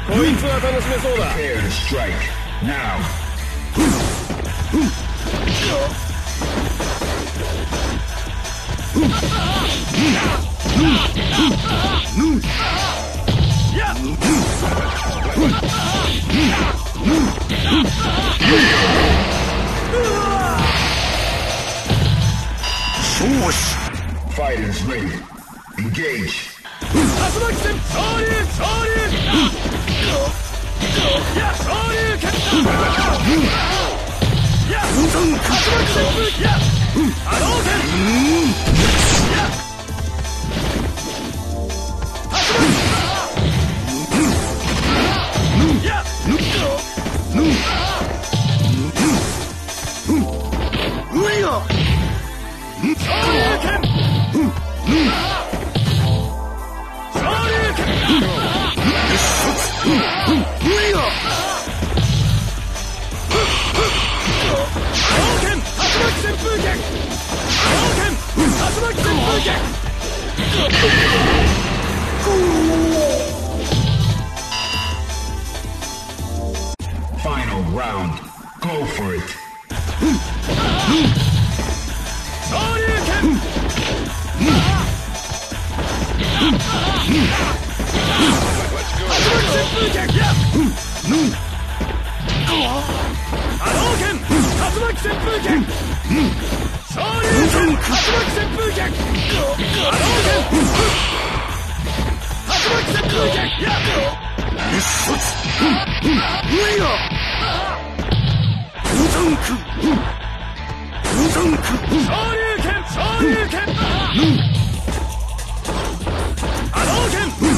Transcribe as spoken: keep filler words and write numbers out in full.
こいつは楽しめそうだ。 Prepare to strike now. Fighters ready. Engage. 竜巻戦昇竜昇竜や昇竜拳や竜巻旋風や波動拳や竜巻や上よ昇竜拳 Final round. Go for it. Hadouken!